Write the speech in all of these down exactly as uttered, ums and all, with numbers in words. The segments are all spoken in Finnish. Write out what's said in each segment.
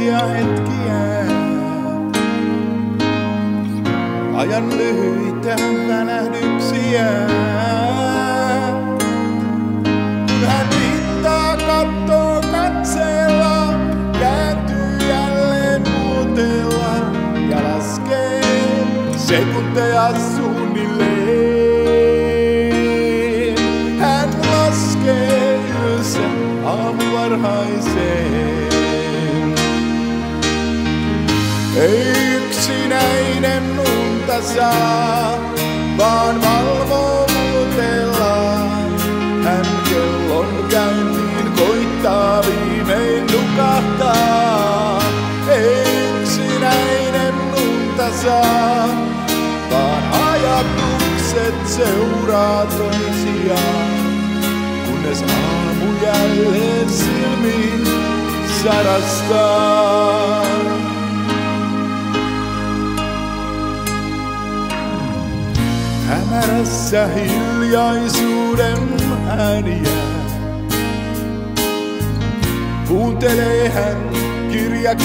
hiljaa hetkiä. Ajan lyhyitä välähdyksiä. Hän viittaa kattoo katseella, kääntyy jälleen muoteella ja laskee sekunteja suunnilleen. Hän laskee yössä aamuvarhaiseen. Ei yksinäinen unta saa, vaan valvoo muutellaan. Hän kellon käyntiin koittaa viimein nukahtaa. Ei yksinäinen unta saa, vaan ajatukset seuraa toisiaan, kunnes aamu jälleen silmiin sarastaa. Hämärässä hiljaisuuden ääniä kuuntelee hän kirja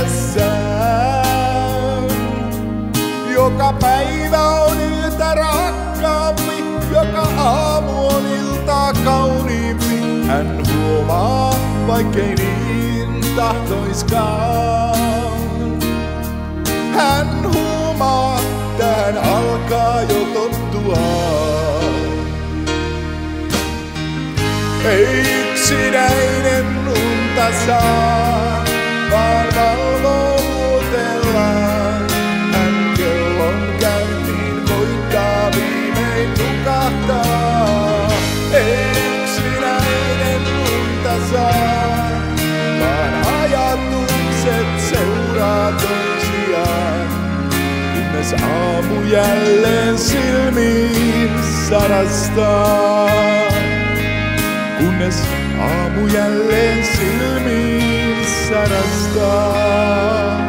kädessään. Joka päivä on ilta rakkaampi, joka aamu on iltaa kauniimpi. Hän huomaa, vaikkei niin tahtoiskaan. Hän huomaa, tähän alkaa jo tottua. Ei yksinäinen unta saa, vaan valvoo muutellaan. Hän kellon käyntiin koittaa viimein nukahtaa. Ei yksinäinen unta saa, vaan ajatukset seuraa toisiaan, kunnes aamu jälleen silmiin sarastaa. Kunnes aamu jälleen silmiin sarastaa.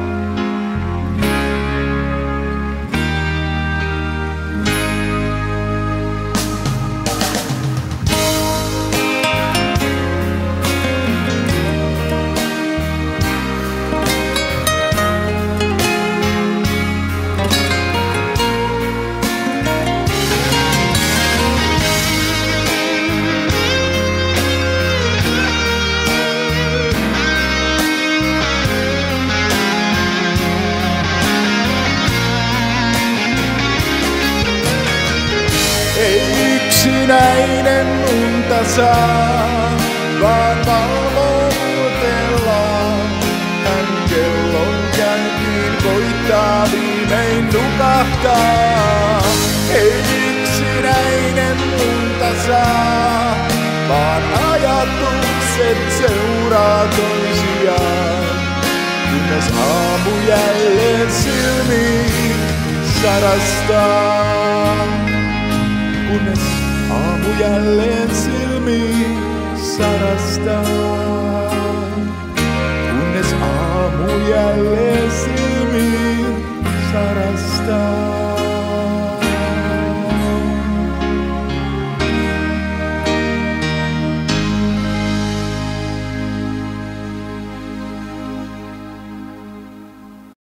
Ei yksinäinen unta saa, vaan valvoo muutellaan. Hän kellon käyntiin koittaa viimein nukahtaa. Ei yksinäinen unta saa, vaan ajatukset seuraa toisiaan, kunnes aamu jälleen silmiin sarastaa. Kunnes aamu jälleen silmiin sarastaa. Kunnes aamu jälleen